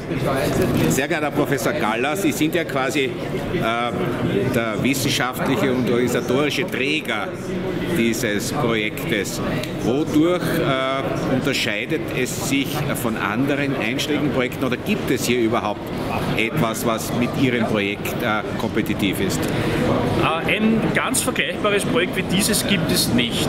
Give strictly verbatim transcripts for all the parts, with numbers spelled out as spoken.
Sehr geehrter Herr Professor Galler, Sie sind ja quasi äh, der wissenschaftliche und organisatorische Träger dieses Projektes. Wodurch äh, unterscheidet es sich von anderen einschlägigen Projekten oder gibt es hier überhaupt etwas, was mit Ihrem Projekt äh, kompetitiv ist? Ein ganz vergleichbares Projekt wie dieses gibt es nicht.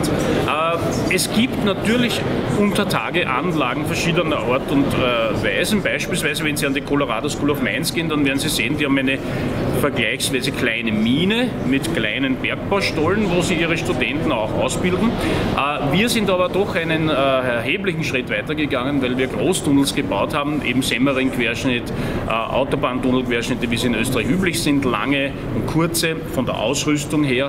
Es gibt natürlich unter Tage Anlagen verschiedener Art und Weisen. Beispielsweise, wenn Sie an die Colorado School of Mines gehen, dann werden Sie sehen, die haben eine vergleichsweise kleine Mine mit kleinen Bergbaustollen, wo sie ihre Studenten auch ausbilden. Wir sind aber doch einen erheblichen Schritt weitergegangen, weil wir Großtunnels gebaut haben, eben Semmering-Querschnitt, Autobahntunnelquerschnitte, wie sie in Österreich üblich sind, lange und kurze von der Ausrüstung her.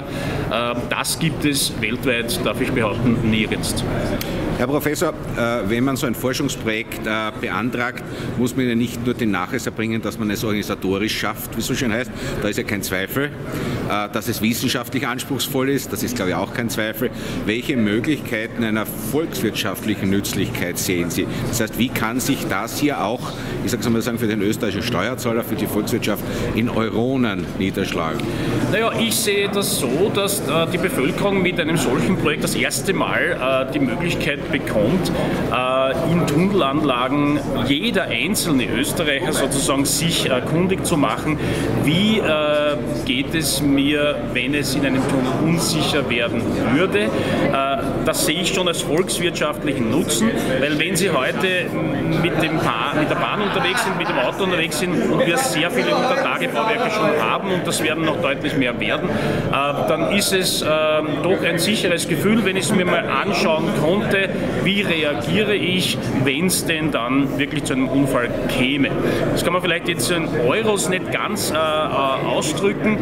Das gibt es weltweit, darf ich behaupten, nirgends. Herr Professor, wenn man so ein Forschungsprojekt beantragt, muss man ja nicht nur den Nachweis erbringen, dass man es organisatorisch schafft, wie es so schön heißt. Da ist ja kein Zweifel. Dass es wissenschaftlich anspruchsvoll ist, das ist, glaube ich, auch kein Zweifel. Welche Möglichkeiten einer volkswirtschaftlichen Nützlichkeit sehen Sie? Das heißt, wie kann sich das hier auch, ich sage es mal sagen, für den österreichischen Steuerzahler, für die Volkswirtschaft in Euronen niederschlagen? Naja, ich sehe das so, dass äh, die Bevölkerung mit einem solchen Projekt das erste Mal äh, die Möglichkeit bekommt, äh, in Tunnelanlagen jeder einzelne Österreicher sozusagen sich äh, kundig zu machen, wie äh, geht es mir, wenn es in einem Tunnel unsicher werden würde. Äh, das sehe ich schon als volkswirtschaftlichen Nutzen, weil wenn Sie heute mit, dem Bahn, mit der Bahn unterwegs sind, mit dem Auto unterwegs sind und wir sehr viele Untertagebauwerke schon haben und das werden noch deutlich mehr werden, äh, dann ist es äh, doch ein sicheres Gefühl, wenn ich es mir mal anschauen konnte, wie reagiere ich, wenn es denn dann wirklich zu einem Unfall käme. Das kann man vielleicht jetzt in Euros nicht ganz äh, ausdrücken,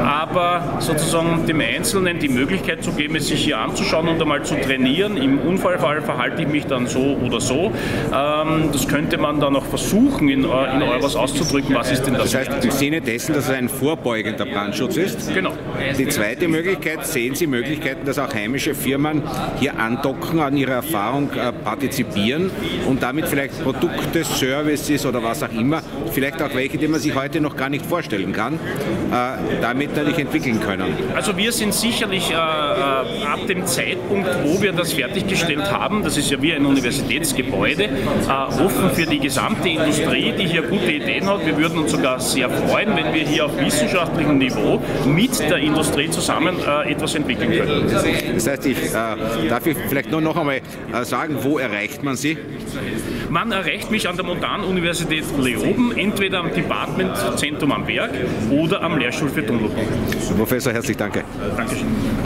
aber sozusagen dem Einzelnen die Möglichkeit zu geben, es sich hier anzuschauen und einmal zu trainieren. Im Unfallfall verhalte ich mich dann so oder so. Ähm, das könnte man dann auch versuchen, in, in Euros auszudrücken, was ist denn das? Das heißt, im Sinne dessen, dass es ein vorbeugender Brandschutz ist? Genau. Die zweite Möglichkeit, sehen Sie Möglichkeiten, dass auch heimische Firmen hier andocken, an ihrer Erfahrung äh, partizipieren und damit vielleicht Produkte, Services oder was auch immer, vielleicht auch welche, die man sich heute noch gar nicht vorstellen kann, äh, damit natürlich entwickeln können? Also wir sind sicherlich äh, ab dem Zeitpunkt, wo wir das fertiggestellt haben, das ist ja wie ein Universitätsgebäude, äh, offen für die gesamte Industrie, die hier gute Ideen hat. Wir würden uns sogar sehr freuen, wenn wir hier auf wissenschaftlichem Niveau mit der Industrie zusammen äh, etwas entwickeln können. Das heißt, ich äh, darf ich vielleicht nur noch einmal äh, sagen, wo erreicht man Sie? Man erreicht mich an der Montanuniversität Leoben, entweder am Departmentzentrum am Berg oder am Lehrstuhl für Tunnelbau. Herr Professor, herzlich danke. Dankeschön.